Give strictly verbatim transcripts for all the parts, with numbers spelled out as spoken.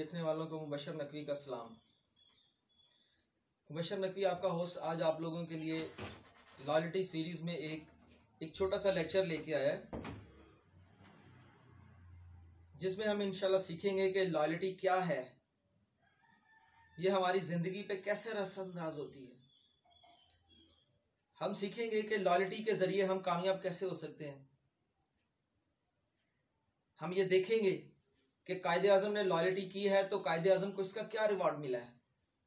देखने वालों को मुबशर नकवी का सलाम। मुबशर नकवी आपका होस्ट आज आप लोगों के लिए लॉयल्टी सीरीज में एक एक छोटा सा लेक्चर लेके आया है, जिसमें हम इंशाल्लाह सीखेंगे कि लॉयल्टी क्या है, ये हमारी जिंदगी पे कैसे रसअंदाज होती है। हम सीखेंगे कि लॉयल्टी के जरिए हम कामयाब कैसे हो सकते हैं। हम ये देखेंगे कि कायदे आजम ने लॉयल्टी की है तो कायदे आजम को इसका क्या रिवार्ड मिला है।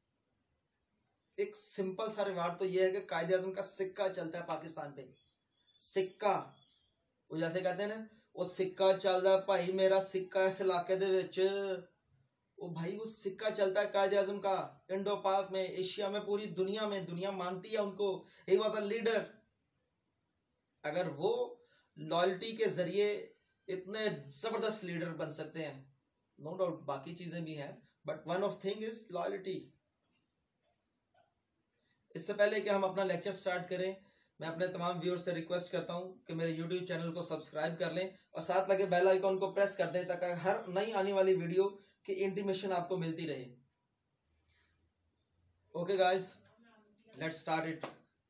एक सिंपल सा रिवार्ड तो यह है कि कायदे आजम का सिक्का चलता है पाकिस्तान पे। सिक्का, वो जैसे कहते हैं ना, वो सिक्का चलता है भाई मेरा सिक्का इस इलाके दे विच, वो भाई वो सिक्का चलता है कायदे आजम का इंडो पाक में, एशिया में, पूरी दुनिया में। दुनिया मानती है उनको, ही वाज अ लीडर। अगर वो लॉयल्टी के जरिए इतने जबरदस्त लीडर बन सकते हैं, नो डाउट बाकी चीजें भी हैं, but one of thing is loyalty. इससे पहले कि हम अपना लेक्चर स्टार्ट करें, मैं अपने तमाम व्यूअर्स से रिक्वेस्ट करता हूं कि मेरे यूट्यूब चैनल को सब्सक्राइब कर लें और साथ लगे बेल आइकॉन को प्रेस कर दें ताकि हर नई आने वाली वीडियो की इंटीमेशन आपको मिलती रहे। Okay guys, let's start it.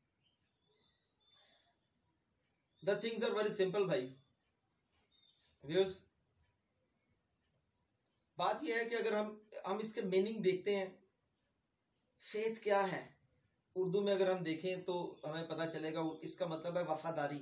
The things are very simple भाई व्यूअर्स। बात यह है कि अगर हम हम इसके मीनिंग देखते हैं, फेथ क्या है उर्दू में अगर हम देखें तो हमें पता चलेगा इसका मतलब है वफादारी,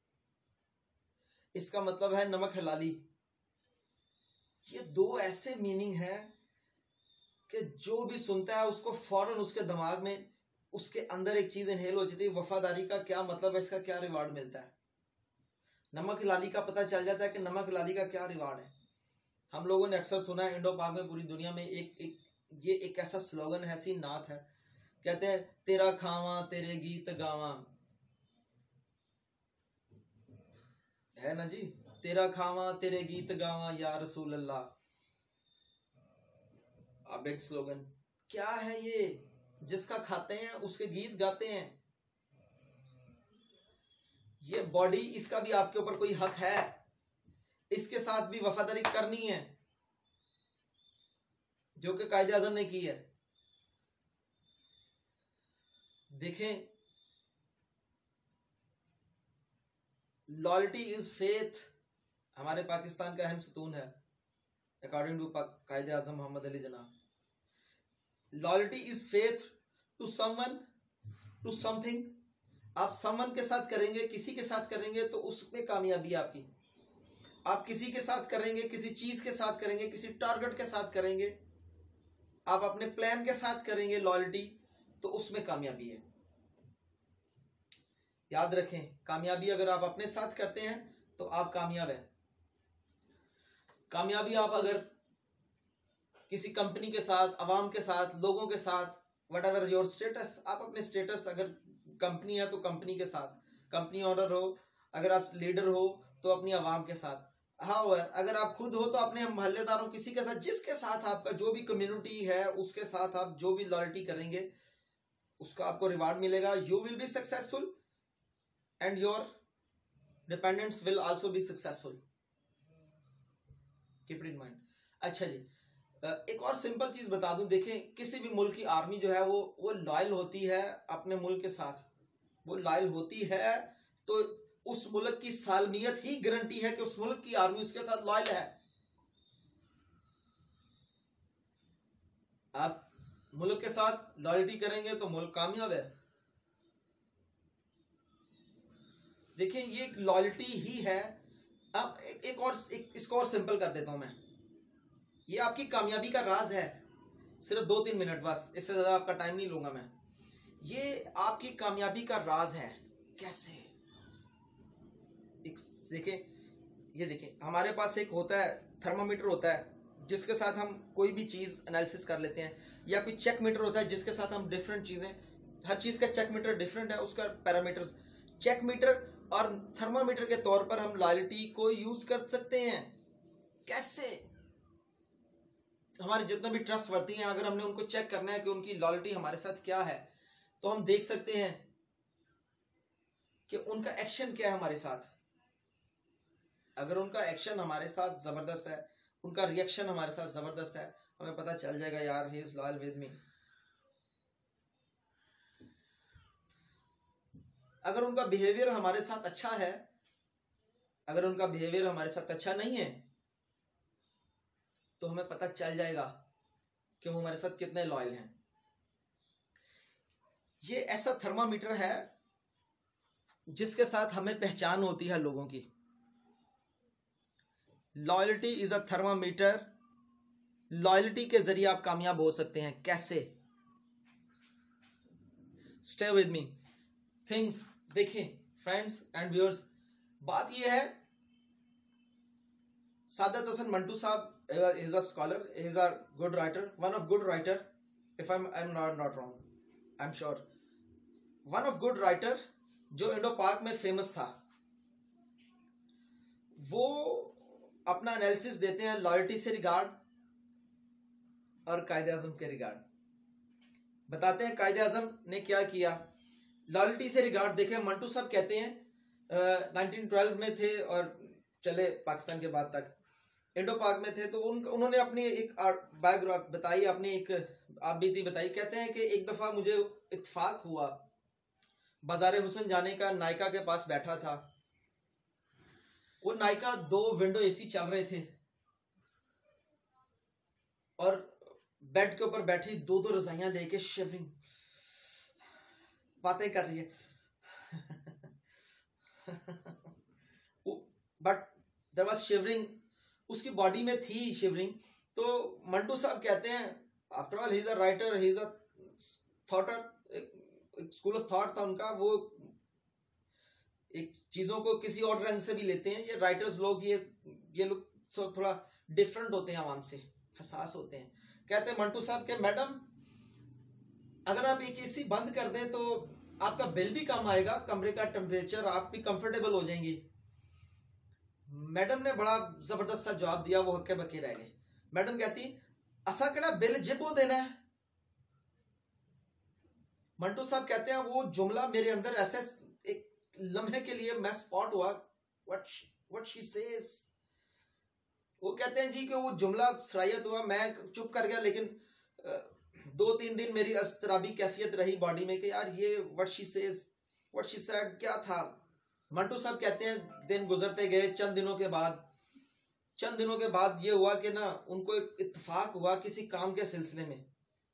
इसका मतलब है नमक हलाली। ये दो ऐसे मीनिंग हैं कि जो भी सुनता है उसको फौरन उसके दिमाग में उसके अंदर एक चीज इनहेल हो जाती है, वफादारी का क्या मतलब है, इसका क्या रिवार्ड मिलता है। नमक हलाली का पता चल जाता है कि नमक हलाली का क्या रिवार्ड है। हम लोगों ने अक्सर सुना है इंडो पाक में, पूरी दुनिया में एक एक ये एक ऐसा स्लोगन है, ऐसी नात है, कहते हैं तेरा खावा तेरे गीत गावा, है ना जी, तेरा खावा तेरे गीत गावा या रसूल अल्लाह। अब एक स्लोगन क्या है ये, जिसका खाते हैं उसके गीत गाते हैं। ये बॉडी, इसका भी आपके ऊपर कोई हक है, इसके साथ भी वफादारी करनी है, जो कि कायदे आजम ने की है। देखें, लॉयल्टी इज फेथ हमारे पाकिस्तान का अहम सतून है, अकॉर्डिंग टू कायदे आजम मोहम्मद अली जनाब। Loyalty is faith to someone, to something. आप समवन के साथ करेंगे, किसी के साथ करेंगे तो उसमें कामयाबी आपकी। आप किसी के साथ करेंगे, किसी चीज के साथ करेंगे, किसी टारगेट के साथ करेंगे, आप अपने प्लान के साथ करेंगे लॉयल्टी, तो उसमें कामयाबी है। याद रखें, कामयाबी अगर आप अपने साथ करते हैं तो आप कामयाब हैं। कामयाबी आप अगर किसी कंपनी के साथ, अवाम के साथ, लोगों के साथ, वट एवर योर स्टेटस, आप अपने स्टेटस, अगर कंपनी है तो कंपनी के साथ, कंपनी ऑनर हो, अगर आप लीडर हो तो अपनी अवाम के साथ। हाँ, अगर आप खुद हो तो अपने मोहल्लेदारों, किसी के साथ, जिसके साथ आपका जो भी कम्युनिटी है उसके साथ आप जो भी लॉयल्टी करेंगे उसका आपको रिवार्ड मिलेगा। You will be successful and your dependents will also be successful. Keep it in mind. अच्छा जी, एक और सिंपल चीज बता दूं, देखें किसी भी मुल्क की आर्मी जो है वो वो लॉयल होती है अपने मुल्क के साथ। वो लॉयल होती है तो उस मुल्क की सालमियत ही गारंटी है कि उस मुल्क की आर्मी उसके साथ लॉयल है। आप मुल्क के साथ लॉयल्टी करेंगे तो मुल्क कामयाब है। देखिए, ये लॉयल्टी ही है। अब एक, एक और एक, इसको और सिंपल कर देता हूं मैं। ये आपकी कामयाबी का राज है, सिर्फ दो तीन मिनट बस, इससे ज्यादा आपका टाइम नहीं लूंगा मैं। ये आपकी कामयाबी का राज है। कैसे? देखें, ये देखें, हमारे पास एक होता है थर्मामीटर होता है जिसके साथ हम कोई भी चीज एनालिसिस कर लेते हैं, या कोई चेक मीटर होता है जिसके साथ हम डिफरेंट चीजें, हर चीज का चेक मीटर डिफरेंट है, उसका पैरामीटर्स। चेक मीटर और थर्मामीटर के तौर पर हम लॉयल्टी को यूज कर सकते हैं। कैसे? हमारे जितने भी ट्रस्ट वर्ती हैं, अगर हमने उनको चेक करना है कि उनकी लॉयल्टी हमारे साथ क्या है, तो हम देख सकते हैं कि उनका एक्शन क्या है हमारे साथ। अगर उनका एक्शन हमारे साथ जबरदस्त है, उनका रिएक्शन हमारे साथ जबरदस्त है, हमें पता चल जाएगा यार he is loyal with me. अगर उनका बिहेवियर हमारे साथ अच्छा है, अगर उनका बिहेवियर हमारे साथ अच्छा नहीं है, तो हमें पता चल जाएगा कि वो हमारे साथ कितने लॉयल हैं। ये ऐसा थर्मामीटर है जिसके साथ हमें पहचान होती है लोगों की। Loyalty is a thermometer. Loyalty के जरिए आप कामयाब हो सकते हैं। कैसे? Stay with me. थिंग्स देखें फ्रेंड्स एंड व्यूअर्स, बात यह है, सादत हसन मंटू साहब is a scholar, he is a good writer, one of good writer, if I'm I'm not not wrong, I'm sure, one of good writer जो Indo Pak में famous था। वो अपना एनालिसिस देते हैं लॉयल्टी से रिगार्ड और कायदे आजम के रिगार्ड। बताते हैं कायदे आजम ने क्या किया। लॉयल्टी से रिगार्ड देखें, मंटू साहब कहते हैं नाइनटीन ट्वेल्व में थे और चले पाकिस्तान के बाद तक इंडो पाक में थे, तो उन उन्होंने अपनी एक बायोग्राफ बताई, अपनी एक आप बीती बताई। कहते हैं कि एक दफा मुझे इत्तेफाक हुआ, बाजार हुसन जाने का, नायका के पास बैठा था। वो नायका दो विंडो एसी चल रहे थे और बेड के ऊपर बैठी दो दो रजाइयां लेके शिवरिंग बातें कर रही है बट देयर वाज शिवरिंग, उसकी बॉडी में थी शिवरिंग। तो मंटू साहब कहते हैं after all he is a writer, he is a thoughter, एक स्कूल ऑफ थॉट था उनका। वो एक चीजों को किसी और रंग से भी लेते हैं। ये राइटर्स लोग, ये ये लोग थोड़ा डिफरेंट होते हैं, आवाम से हसास होते हैं। कहते हैं मंटू साहब के मैडम अगर आप एक एसी बंद कर दें तो आपका बिल भी कम आएगा, कमरे का टेम्परेचर, आप भी कंफर्टेबल हो जाएंगी। मैडम ने बड़ा जबरदस्त सा जवाब दिया, वो हक्के बके रह गए। मैडम कहती असा केड़ा बिल जिबो देना है। मंटू साहब कहते हैं वो जुमला मेरे अंदर ऐसे एक लम्हे के लिए मैं स्पॉट हुआ, व्हाट व्हाट शी सेज। वो कहते हैं जी कि वो जुमला सरायत हुआ, मैं चुप कर गया, लेकिन दो तीन दिन मेरी अस्तराबी कैफियत रही बॉडी में कि यार ये what she says, what she said क्या था। मंटू साहब कहते हैं दिन गुजरते गए, चंद दिनों के बाद चंद दिनों के बाद ये हुआ कि ना उनको एक इत्तेफाक हुआ किसी काम के सिलसिले में।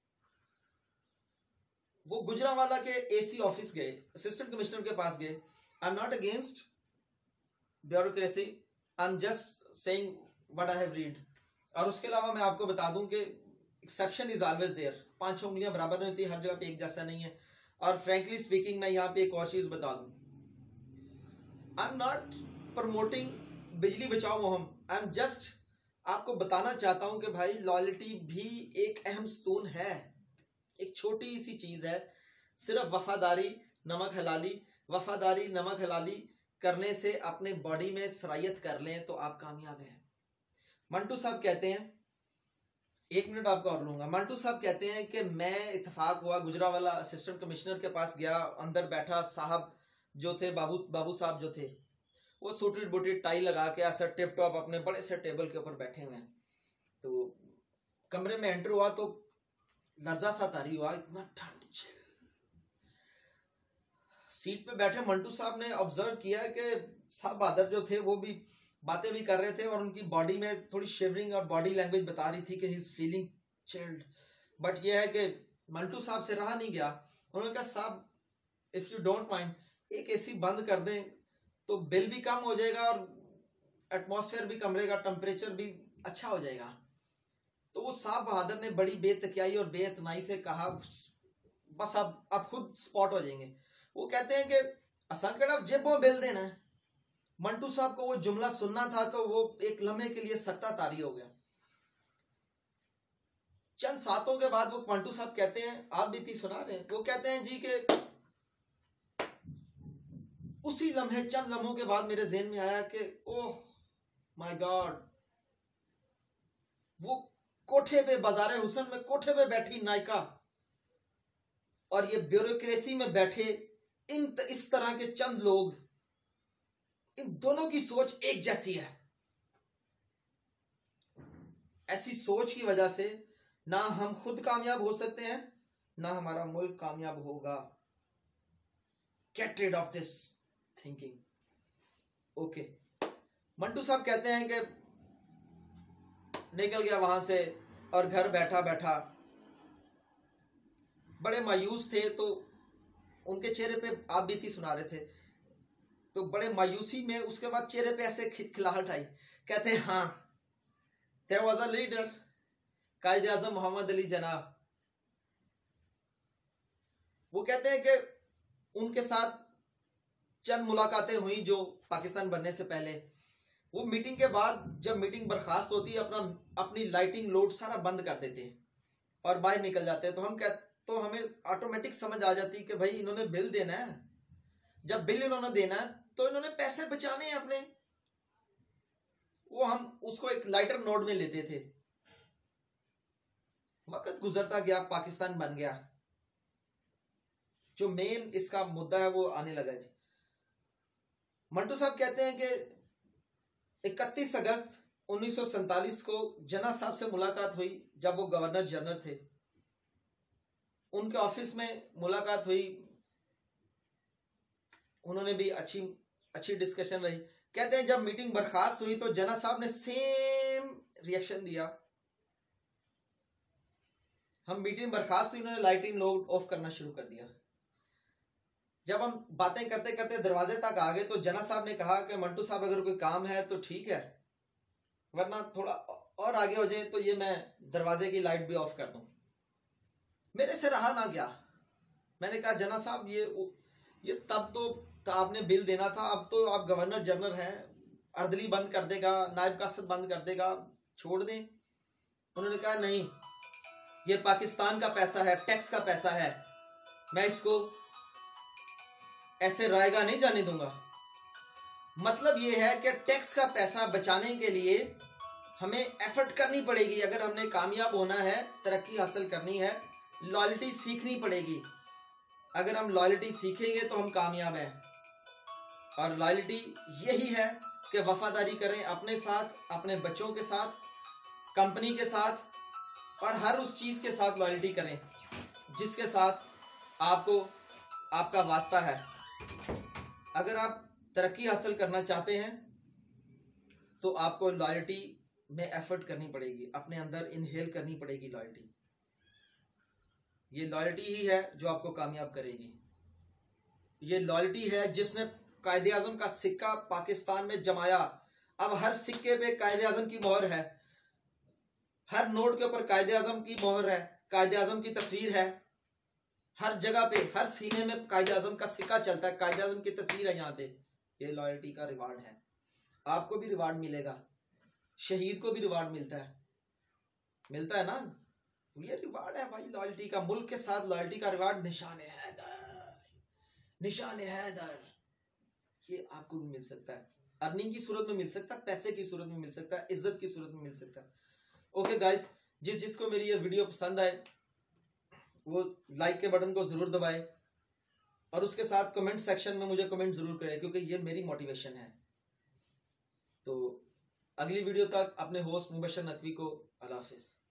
वो गुजरांवाला के एसी ऑफिस गए, असिस्टेंट कमिश्नर के पास गए। I am not against bureaucracy, I am just saying what I have read. और उसके अलावा मैं आपको बता दूं कि एक्सेप्शन इज ऑलवेज देयर। पांच उंगलियां बराबर नहीं होती, हर जगह पे एक जैसा नहीं है। और फ्रेंकली स्पीकिंग मैं यहाँ पे एक और चीज बता दूं, आई एम नॉट प्रमोटिंग बिजली बचाओ मुहिम, आई एम जस्ट आपको बताना चाहता हूं कि भाई लॉयल्टी भी एक अहम स्तून है, एक छोटी सी चीज है। सिर्फ वफादारी नमक हलाली, वफादारी नमक हलाली करने से अपने बॉडी में सरायत कर लें तो आप कामयाब हैं। मंटू साहब कहते हैं, एक मिनट आपका और लूंगा। मंटू साहब कहते हैं कि मैं इत्तेफाक हुआ गुजरांवाला असिस्टेंट कमिश्नर के पास गया, अंदर बैठा साहब जो थे, बाबू बाबू साहब जो थे, वो सूटेड बूटेड टाई लगा के ऐसा टिप टॉप अपने बड़े से टेबल के ऊपर बैठे हुए हैं। तो कमरे में एंटर हुआ तो लर्जा सा तारी हुआ, इतना ठंड। सीट पे बैठे मंटू साहब ने ऑब्जर्व किया कि साहब बहादुर जो थे वो भी बातें भी कर रहे थे और उनकी बॉडी में थोड़ी शिवरिंग और बॉडी लैंग्वेज बता रही थी कि he is feeling chilled. But ये है कि मंटू साहब से रहा नहीं गया। उन्होंने कहा साहब इफ यू डोंट माइंड एक एसी बंद कर दें तो बिल भी कम हो जाएगा और एटमॉस्फेयर भी, कमरे का टेम्परेचर भी अच्छा हो जाएगा। तो वो साहब बहादुर ने बड़ी बेतकियाई और बेइतनाई से कहा बस अब आप खुद स्पॉट हो जाएंगे। वो कहते हैं कि असंकड़ा जेबों बिल देना है। मंटू साहब को वो जुमला सुनना था तो वो एक लम्हे के लिए सख्ता तारी हो गया। चंद सातों के बाद वो मंटू साहब कहते हैं, आप बीती सुना रहे हैं, वो कहते हैं जी के उसी लम्हे, चंद लम्हों के बाद मेरे ज़हन में आया कि ओह माय गॉड, वो कोठे पे, बाजारे हुसन में कोठे पे बैठी नायका और ये ब्यूरोक्रेसी में बैठे इन इस तरह के चंद लोग, इन दोनों की सोच एक जैसी है। ऐसी सोच की वजह से ना हम खुद कामयाब हो सकते हैं, ना हमारा मुल्क कामयाब होगा। Get rid of this thinking. Okay, Manto साहब कहते हैं कि निकल गया वहां से और घर बैठा बैठा बड़े मायूस थे, तो उनके चेहरे पे आप बीती सुना रहे थे, तो बड़े मायूसी में उसके बाद चेहरे पे ऐसे खिलखिलाहट आई। कहते हैं हाँ, देयर वाज अ लीडर, कायदे आजम मोहम्मद अली जनाब। वो कहते हैं कि उनके साथ चंद मुलाकातें हुई जो पाकिस्तान बनने से पहले। वो मीटिंग के बाद जब मीटिंग बर्खास्त होती है, अपना अपनी लाइटिंग लोड सारा बंद कर देते हैं और बाहर निकल जाते हैं। तो हम कह तो हमें ऑटोमेटिक समझ आ जाती कि भाई इन्होंने बिल देना है, जब बिल इन्होंने देना है तो इन्होंने पैसे बचाने हैं अपने। वो हम उसको एक लाइटर नोट में लेते थे। वक्त गुजरता गया, पाकिस्तान बन गया। जो मेन इसका मुद्दा है वो आने लगा जी। मंटू साहब कहते हैं कि इकतीस अगस्त उन्नीस सौ सैतालीस को जना साहब से मुलाकात हुई जब वो गवर्नर जनरल थे। उनके ऑफिस में मुलाकात हुई, उन्होंने भी अच्छी अच्छी डिस्कशन रही। कहते हैं जब मीटिंग बर्खास्त हुई तो जना साहब ने सेम रिएक्शन दिया। हम मीटिंग बर्खास्त हुई, उन्होंने लाइटिंग लोड ऑफ करना शुरू कर दिया। जब हम बातें करते करते दरवाजे तक आ गए तो जना साहब ने कहा कि मंटू साहब अगर कोई काम है तो ठीक है, वरना थोड़ा और आगे हो जाए तो ये मैं दरवाजे की लाइट भी ऑफ कर दूं। मेरे से रहा ना गया। मैंने कहा जना साहब ये ये तब तो आपने बिल देना था, अब तो आप गवर्नर जनरल हैं, अर्दली बंद कर देगा, नायब कासद बंद कर देगा, छोड़ दें। उन्होंने कहा नहीं, ये पाकिस्तान का पैसा है, टैक्स का पैसा है, मैं इसको ऐसे रायगा नहीं जाने दूंगा। मतलब ये है कि टैक्स का पैसा बचाने के लिए हमें एफर्ट करनी पड़ेगी। अगर हमने कामयाब होना है, तरक्की हासिल करनी है, लॉयल्टी सीखनी पड़ेगी। अगर हम लॉयल्टी सीखेंगे तो हम कामयाब हैं। और लॉयल्टी यही है कि वफादारी करें अपने साथ, अपने बच्चों के साथ, कंपनी के साथ और हर उस चीज के साथ लॉयल्टी करें जिसके साथ आपको आपका वास्ता है। अगर आप तरक्की हासिल करना चाहते हैं तो आपको लॉयल्टी में एफर्ट करनी पड़ेगी, अपने अंदर इनहेल करनी पड़ेगी लॉयल्टी। ये लॉयल्टी ही है जो आपको कामयाब करेगी। ये लॉयल्टी है जिसने कायदे आजम का सिक्का पाकिस्तान में जमाया। अब हर सिक्के पे कायदे आजम की मोहर है, हर नोट के ऊपर कायदे आजम की मोहर है, कायदे आजम की तस्वीर है। हर जगह पे, हर सीने में कायदे आजम का सिक्का चलता है, कायदे आजम की तस्वीर है यहाँ पे। ये लॉयल्टी का रिवार्ड है। आपको भी रिवार्ड मिलेगा, शहीद को भी रिवार्ड मिलता है, मिलता है ना। ये रिवार्ड है भाई लॉयल्टी का। मुल्क के साथ लॉयल्टी का रिवार्ड निशान हैदर, निशान हैदर। ये आपको भी मिल सकता है, अर्निंग की सूरत में मिल सकता है, पैसे की सूरत में मिल सकता है, इज्जत की सूरत में मिल सकता है। ओके गाइस, जिस जिसको मेरी ये वीडियो पसंद आए वो लाइक के बटन को जरूर दबाए और उसके साथ कमेंट सेक्शन में मुझे कमेंट जरूर करें, क्योंकि ये मेरी मोटिवेशन है। तो अगली वीडियो तक अपने होस्ट मुबशर नकवी को अल्लाह हाफिज।